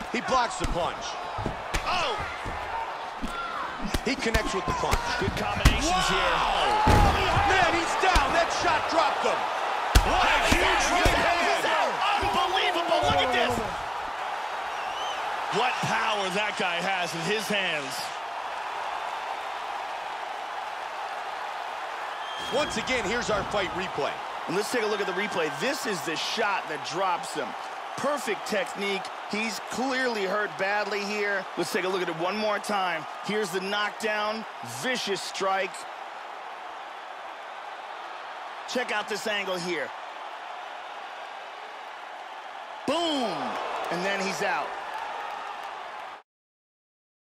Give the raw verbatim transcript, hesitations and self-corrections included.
He blocks the punch. Oh! He connects with the punch. Good combinations wow. here. Man, he's down. That shot dropped him. What a huge right hand. Unbelievable. Look at this. What power that guy has in his hands. Once again, here's our fight replay. And let's take a look at the replay. This is the shot that drops him. Perfect technique. He's clearly hurt badly here. Let's take a look at it one more time. Here's the knockdown. Vicious strike. Check out this angle here. Boom! And then he's out.